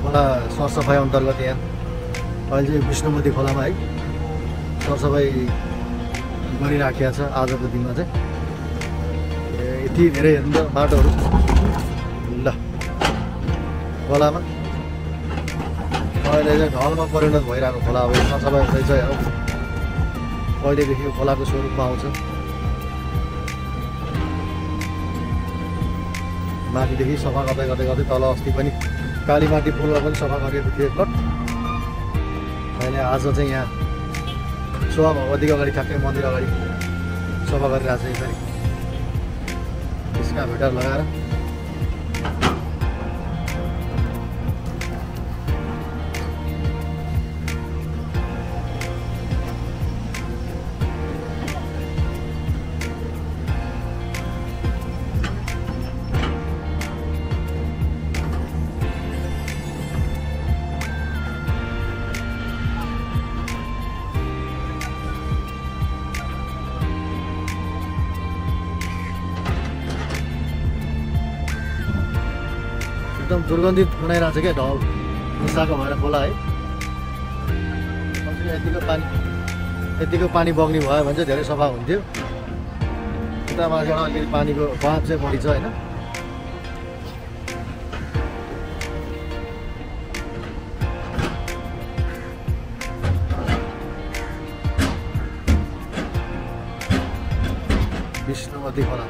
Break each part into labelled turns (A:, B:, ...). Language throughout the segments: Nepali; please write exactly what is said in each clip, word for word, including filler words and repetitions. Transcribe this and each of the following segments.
A: खोला सरसफाइ अन्तर्गत यहाँ अहिले चाहिँ विष्णुमती खोलामा है सरसफाइ गरिराखेको छ आजको दिनमा चाहिँ। यति धेरै हेर्नु त बाटोहरू ल खोलामा अहिले चाहिँ ढलमा परिणत भइरहेको खोला अब सरसफाइ हुँदैछ हेरौँ कहिलेदेखि यो खोलाको स्वरूपमा आउँछ। माथिदेखि सफा गर्दै गर्दै गर्दै तल अस्ति पनि कालीमाटी पुलमा पनि सफा गरेको थियो एकपल्ट। अहिले आज चाहिँ यहाँ शोभा भगवतीको अगाडि ठ्याक्कै मन्दिर अगाडि सफा गरिरहेको छ यसरी त्यसका भेटर लगाएर। एकदम दुर्गन्धित बनाइरहेको छ क्या ढल मिसाएको भएर खोला है। यतिको पानी यतिको पानी बग्ने भयो भने चाहिँ धेरै सफा हुन्थ्यो। यता माथिबाट अलिकति पानीको बाँध चाहिँ बढी छ होइन। विष्णुमती खोला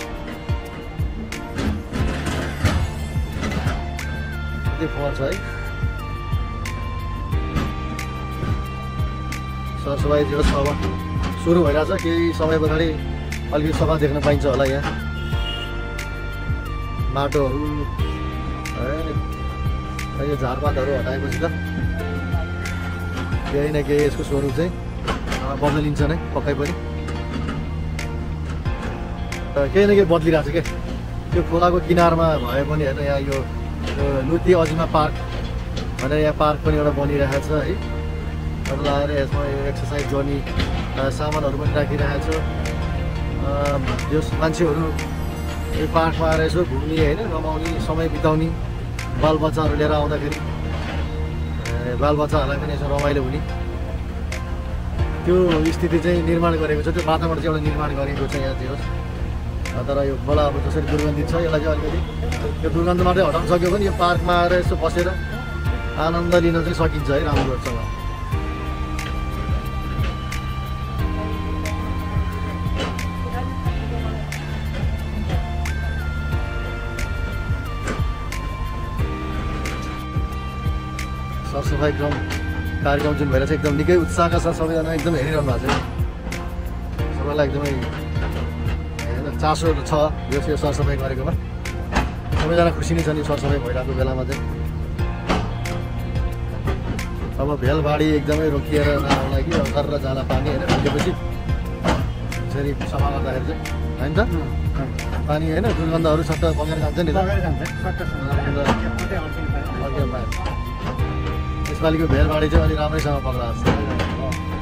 A: फोहोर छ है। सरसफाइ जो छ अब सुरु भइरहेछ केही समय पछाडि अलिकति सफा देख्न पाइन्छ होला यहाँ। माटोहरू यो झारपातहरू हटाएपछि त केही न केही यसको स्वरूप चाहिँ बदलिन्छ नै पक्कै पनि। केही न केही बदलिरहेको छ क्या त्यो खोलाको किनारमा भए पनि होइन। यहाँ यो लुती अजिमा पार्क भनेर यहाँ पार्क पनि एउटा बनिरहेको छ है। अरू आएर यसमा एक्सर्साइज गर्ने सामानहरू पनि राखिरहेको छ। यो मान्छेहरू यो पार्कमा आएर यसो घुम्ने होइन रमाउने समय बिताउने बालबच्चाहरू लिएर आउँदाखेरि बालबच्चाहरूलाई पनि यसो रमाइलो हुने त्यो स्थिति चाहिँ निर्माण गरेको छ। त्यो वातावरण चाहिँ एउटा निर्माण गरेको छ यहाँ चाहिँ। तर यो खोला अब जसरी दुर्गन्धित छ यसलाई चाहिँ अलिकति यो दुर्गन्ध मात्रै हटाउन सक्यो भने यो पार्कमा आएर यसो बसेर आनन्द लिन चाहिँ सकिन्छ है राम्रोसँग। सरसफाइ क्रम कार्यक्रम जुन भएर चाहिँ एकदम निकै उत्साहका साथ सबैजना एकदम हेरिरहनु भएको छ। सबैलाई एकदमै चासो छ यो चाहिँ सरसफाइ गरेकोमा। सबैजना खुसी नै छन् यो सरसफाइ भइरहेको बेलामा चाहिँ। अब भेलबाडी एकदमै रोकिएर नआउला कि गरेर जाला पानी होइन रोकेपछि यसरी सफा गर्दाखेरि चाहिँ होइन त पानी होइन दुर्गन्धहरू सट्ट बगेर जान्छ नि त। यसपालिको भेलबाडी चाहिँ अलिक राम्रैसँग पक्राएको छ।